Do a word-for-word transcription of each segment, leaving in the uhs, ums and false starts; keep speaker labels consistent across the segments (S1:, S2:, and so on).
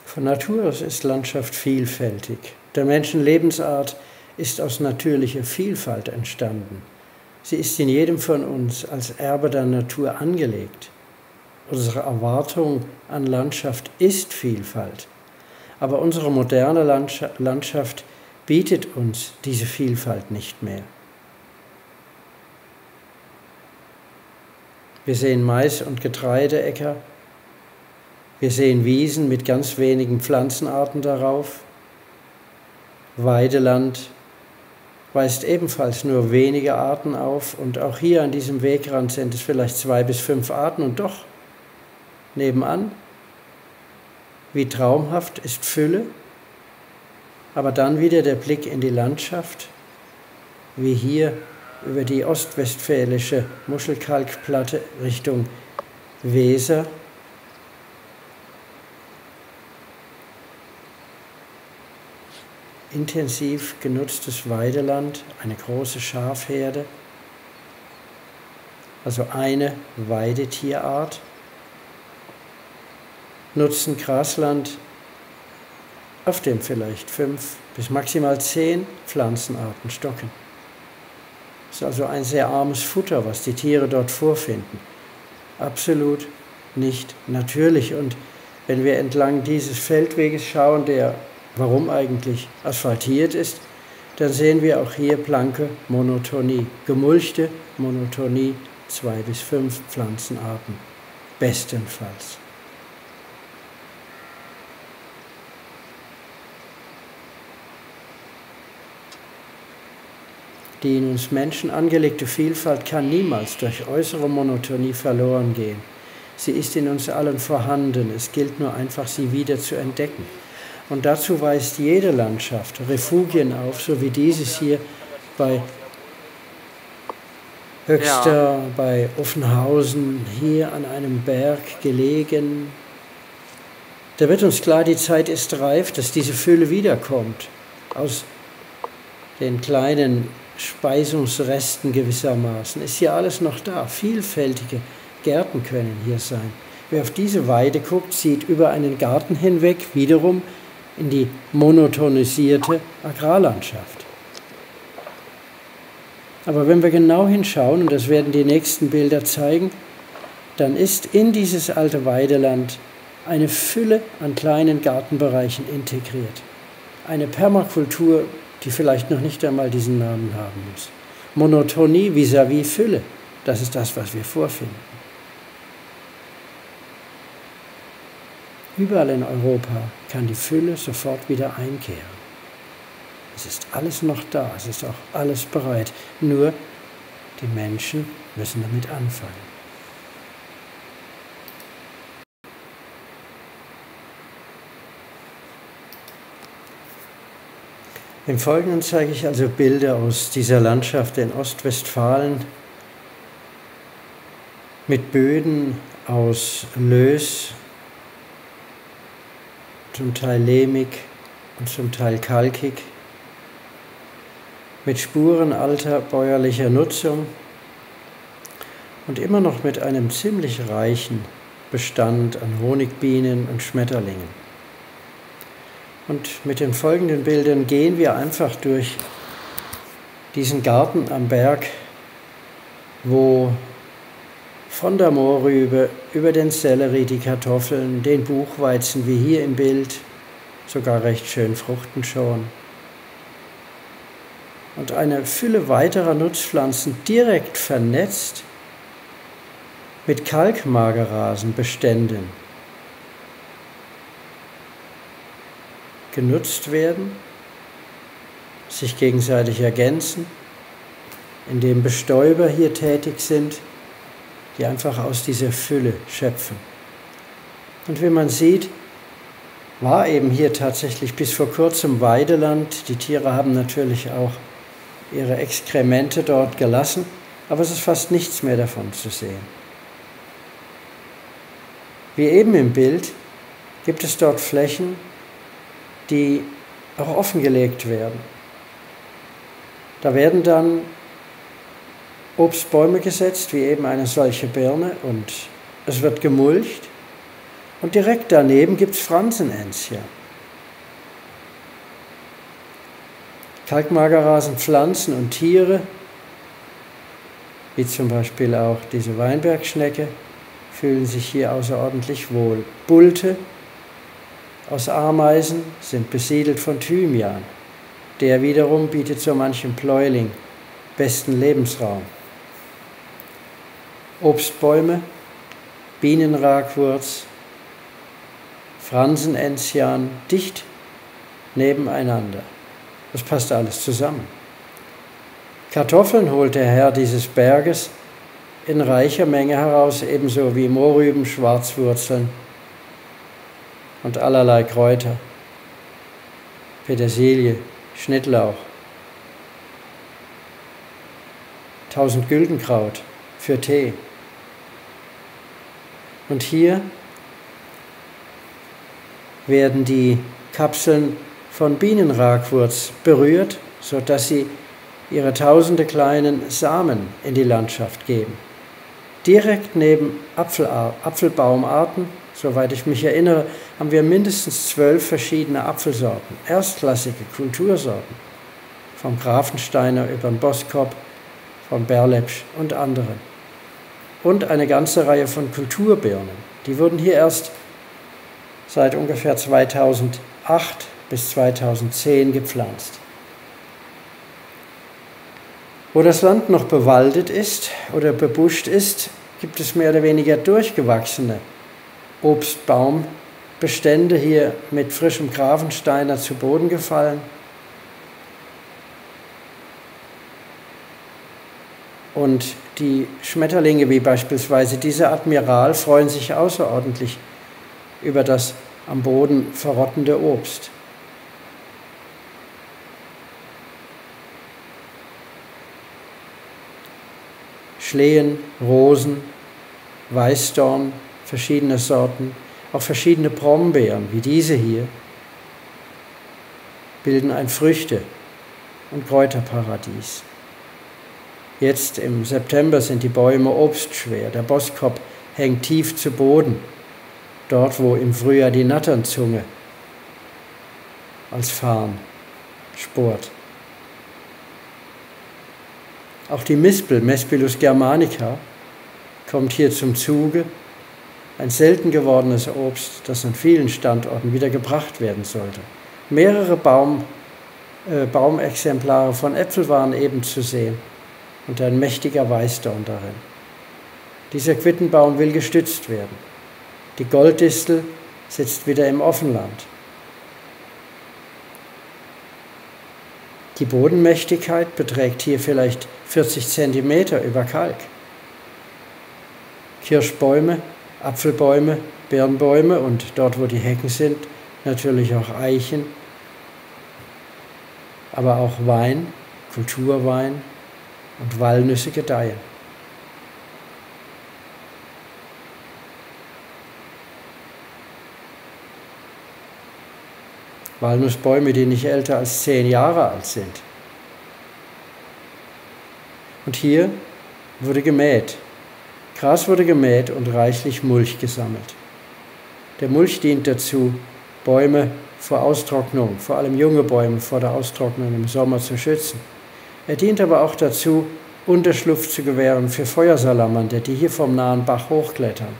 S1: Von Natur aus ist Landschaft vielfältig. Der Menschenlebensart ist aus natürlicher Vielfalt entstanden. Sie ist in jedem von uns als Erbe der Natur angelegt. Unsere Erwartung an Landschaft ist Vielfalt. Aber unsere moderne Landschaft bietet uns diese Vielfalt nicht mehr. Wir sehen Mais- und Getreideäcker. Wir sehen Wiesen mit ganz wenigen Pflanzenarten darauf. Weideland weist ebenfalls nur wenige Arten auf und auch hier an diesem Wegrand sind es vielleicht zwei bis fünf Arten und doch nebenan, wie traumhaft ist Fülle, aber dann wieder der Blick in die Landschaft, wie hier über die ostwestfälische Muschelkalkplatte Richtung Weser. Intensiv genutztes Weideland, eine große Schafherde, also eine Weidetierart, nutzen Grasland, auf dem vielleicht fünf bis maximal zehn Pflanzenarten stocken. Das ist also ein sehr armes Futter, was die Tiere dort vorfinden. Absolut nicht natürlich. Und wenn wir entlang dieses Feldweges schauen, der warum eigentlich asphaltiert ist, dann sehen wir auch hier blanke Monotonie, gemulchte Monotonie, zwei bis fünf Pflanzenarten, bestenfalls. Die in uns Menschen angelegte Vielfalt kann niemals durch äußere Monotonie verloren gehen. Sie ist in uns allen vorhanden, es gilt nur einfach, sie wieder zu entdecken. Und dazu weist jede Landschaft Refugien auf, so wie dieses hier bei Höxter, ja. bei Offenhausen, hier an einem Berg gelegen. Da wird uns klar, die Zeit ist reif, dass diese Fülle wiederkommt, aus den kleinen Speisungsresten gewissermaßen. Ist hier alles noch da, vielfältige Gärten können hier sein. Wer auf diese Weide guckt, sieht über einen Garten hinweg wiederum in die monotonisierte Agrarlandschaft. Aber wenn wir genau hinschauen, und das werden die nächsten Bilder zeigen, dann ist in dieses alte Weideland eine Fülle an kleinen Gartenbereichen integriert. Eine Permakultur, die vielleicht noch nicht einmal diesen Namen haben muss. Monotonie vis-à-vis Fülle, das ist das, was wir vorfinden. Überall in Europa kann die Fülle sofort wieder einkehren. Es ist alles noch da, es ist auch alles bereit. Nur die Menschen müssen damit anfangen. Im Folgenden zeige ich also Bilder aus dieser Landschaft in Ostwestfalen mit Böden aus Löss, zum Teil lehmig und zum Teil kalkig, mit Spuren alter bäuerlicher Nutzung und immer noch mit einem ziemlich reichen Bestand an Honigbienen und Schmetterlingen. Und mit den folgenden Bildern gehen wir einfach durch diesen Garten am Berg, wo von der Mohrrübe über den Sellerie, die Kartoffeln, den Buchweizen, wie hier im Bild, sogar recht schön fruchten schon. Und eine Fülle weiterer Nutzpflanzen direkt vernetzt mit Kalkmagerrasenbeständen genutzt werden, sich gegenseitig ergänzen, indem Bestäuber hier tätig sind, die einfach aus dieser Fülle schöpfen. Und wie man sieht, war eben hier tatsächlich bis vor kurzem Weideland. Die Tiere haben natürlich auch ihre Exkremente dort gelassen, aber es ist fast nichts mehr davon zu sehen. Wie eben im Bild gibt es dort Flächen, die auch offengelegt werden. Da werden dann Obstbäume gesetzt, wie eben eine solche Birne, und es wird gemulcht Und direkt daneben gibt es Fransenenzian. Kalkmagerrasen, Pflanzen und Tiere, wie zum Beispiel auch diese Weinbergschnecke, fühlen sich hier außerordentlich wohl. Bulte aus Ameisen sind besiedelt von Thymian. Der wiederum bietet so manchem Bläuling besten Lebensraum. Obstbäume, Bienenragwurz, Fransenenzian, dicht nebeneinander. Das passt alles zusammen. Kartoffeln holt der Herr dieses Berges in reicher Menge heraus, ebenso wie Mohrrüben, Schwarzwurzeln und allerlei Kräuter, Petersilie, Schnittlauch, Tausendgüldenkraut für Tee. Und hier werden die Kapseln von Bienenragwurz berührt, sodass sie ihre tausende kleinen Samen in die Landschaft geben. Direkt neben Apfel- Apfelbaumarten, soweit ich mich erinnere, haben wir mindestens zwölf verschiedene Apfelsorten, erstklassige Kultursorten, vom Grafensteiner über den Boskop, vom Berlepsch und anderen. Und eine ganze Reihe von Kulturbirnen. Die wurden hier erst seit ungefähr zweitausendacht bis zweitausendzehn gepflanzt. Wo das Land noch bewaldet ist oder bebuscht ist, gibt es mehr oder weniger durchgewachsene Obstbaumbestände, hier mit frischem Grafensteiner zu Boden gefallen. Und die Schmetterlinge, wie beispielsweise dieser Admiral, freuen sich außerordentlich über das am Boden verrottende Obst. Schlehen, Rosen, Weißdorn, verschiedene Sorten, auch verschiedene Brombeeren, wie diese hier, bilden ein Früchte- und Kräuterparadies. Jetzt im September sind die Bäume obstschwer, der Boskop hängt tief zu Boden, dort wo im Frühjahr die Natternzunge als Farn sport. Auch die Mispel, Mespilus germanica, kommt hier zum Zuge, ein selten gewordenes Obst, das an vielen Standorten wieder gebracht werden sollte. Mehrere Baum, äh, Baumexemplare von Äpfel waren eben zu sehen und ein mächtiger Weißdorn darin. Dieser Quittenbaum will gestützt werden. Die Golddistel sitzt wieder im Offenland. Die Bodenmächtigkeit beträgt hier vielleicht vierzig Zentimeter über Kalk. Kirschbäume, Apfelbäume, Birnbäume und dort, wo die Hecken sind, natürlich auch Eichen, aber auch Wein, Kulturwein und Walnüsse gedeihen. Walnussbäume, die nicht älter als zehn Jahre alt sind. Und hier wurde gemäht. Gras wurde gemäht und reichlich Mulch gesammelt. Der Mulch dient dazu, Bäume vor Austrocknung, vor allem junge Bäume vor der Austrocknung im Sommer zu schützen. Er dient aber auch dazu, Unterschlupf zu gewähren für Feuersalamander, die hier vom nahen Bach hochklettern.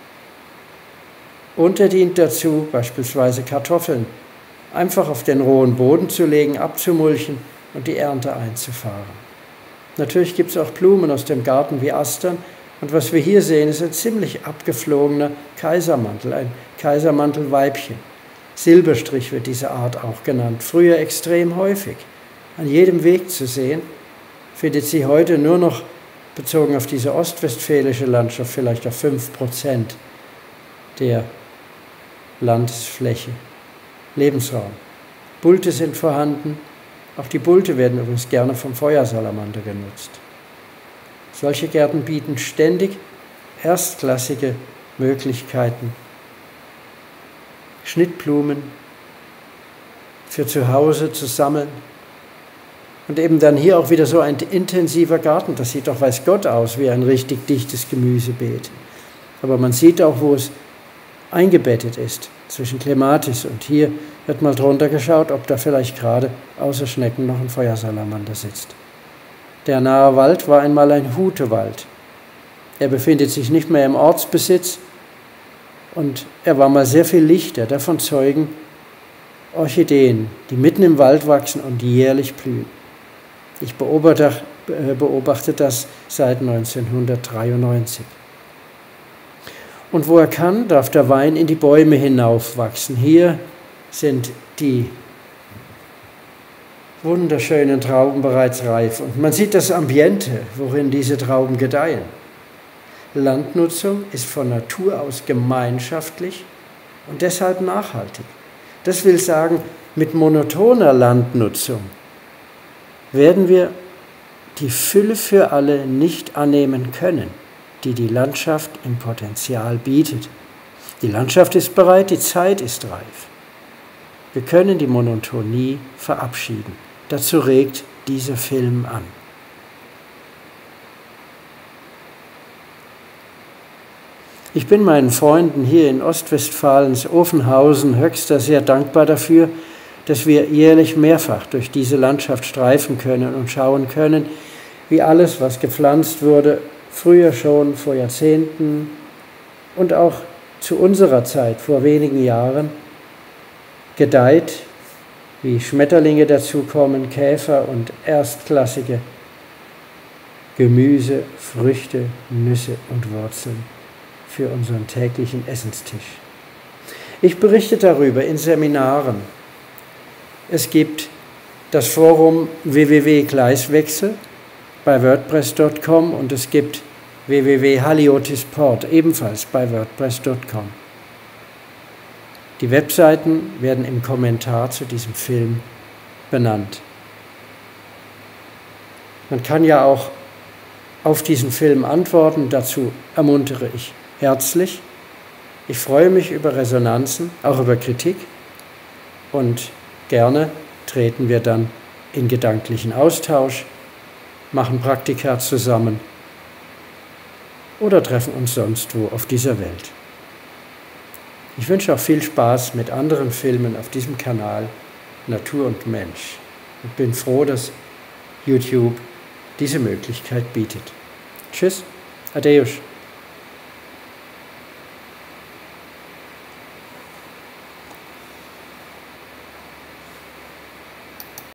S1: Und er dient dazu, beispielsweise Kartoffeln einfach auf den rohen Boden zu legen, abzumulchen und die Ernte einzufahren. Natürlich gibt es auch Blumen aus dem Garten wie Astern, und was wir hier sehen, ist ein ziemlich abgeflogener Kaisermantel, ein Kaisermantelweibchen. Silberstrich wird diese Art auch genannt, früher extrem häufig. An jedem Weg zu sehen, findet sie heute nur noch, bezogen auf diese ostwestfälische Landschaft, vielleicht auf fünf Prozent der Landesfläche. Lebensraum. Bulte sind vorhanden, auch die Bulte werden übrigens gerne vom Feuersalamander genutzt. Solche Gärten bieten ständig erstklassige Möglichkeiten. Schnittblumen für zu Hause zu sammeln. Und eben dann hier auch wieder so ein intensiver Garten. Das sieht doch weiß Gott aus wie ein richtig dichtes Gemüsebeet. Aber man sieht auch, wo es eingebettet ist zwischen Clematis und hier wird mal drunter geschaut, ob da vielleicht gerade außer Schnecken noch ein Feuersalamander sitzt. Der nahe Wald war einmal ein Hutewald. Er befindet sich nicht mehr im Ortsbesitz und er war mal sehr viel lichter. Davon zeugen Orchideen, die mitten im Wald wachsen und jährlich blühen. Ich beobachte, beobachte das seit neunzehnhundertdreiundneunzig. Und wo er kann, darf der Wein in die Bäume hinaufwachsen. Hier sind die wunderschönen Trauben bereits reif. Und man sieht das Ambiente, worin diese Trauben gedeihen. Landnutzung ist von Natur aus gemeinschaftlich und deshalb nachhaltig. Das will sagen, mit monotoner Landnutzung werden wir die Fülle für alle nicht annehmen können, die die Landschaft im Potenzial bietet. Die Landschaft ist bereit, die Zeit ist reif. Wir können die Monotonie verabschieden. Dazu regt dieser Film an. Ich bin meinen Freunden hier in Ostwestfalens Ofenhausen Höxter sehr dankbar dafür, dass wir jährlich mehrfach durch diese Landschaft streifen können und schauen können, wie alles, was gepflanzt wurde, früher schon vor Jahrzehnten und auch zu unserer Zeit vor wenigen Jahren gedeiht, wie Schmetterlinge dazukommen, Käfer und erstklassige Gemüse, Früchte, Nüsse und Wurzeln für unseren täglichen Essenstisch. Ich berichte darüber in Seminaren. Es gibt das Forum w w w punkt gleiswechsel bei wordpress punkt com und es gibt w w w punkt haliotisport ebenfalls bei wordpress punkt com. Die Webseiten werden im Kommentar zu diesem Film benannt. Man kann ja auch auf diesen Film antworten, dazu ermuntere ich herzlich. Ich freue mich über Resonanzen, auch über Kritik und gerne treten wir dann in gedanklichen Austausch, machen Praktika zusammen oder treffen uns sonst wo auf dieser Welt. Ich wünsche auch viel Spaß mit anderen Filmen auf diesem Kanal Natur und Mensch und bin froh, dass YouTube diese Möglichkeit bietet. Tschüss, Adeus.